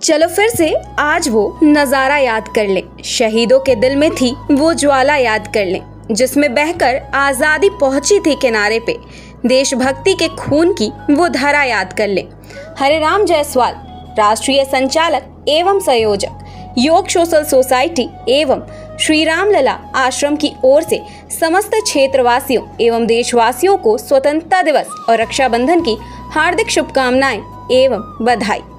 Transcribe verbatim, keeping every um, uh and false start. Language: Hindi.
चलो फिर से आज वो नज़ारा याद कर लें, शहीदों के दिल में थी वो ज्वाला याद कर लें, जिसमें बहकर आज़ादी पहुंची थी किनारे पे। देशभक्ति के खून की वो धारा याद कर लें। हरिराम जायसवाल, राष्ट्रीय संचालक एवं संयोजक, योग सोशल सोसाइटी एवं श्री राम लला आश्रम की ओर से समस्त क्षेत्रवासियों एवं देशवासियों को स्वतंत्रता दिवस और रक्षाबंधन की हार्दिक शुभकामनाएं एवं बधाई।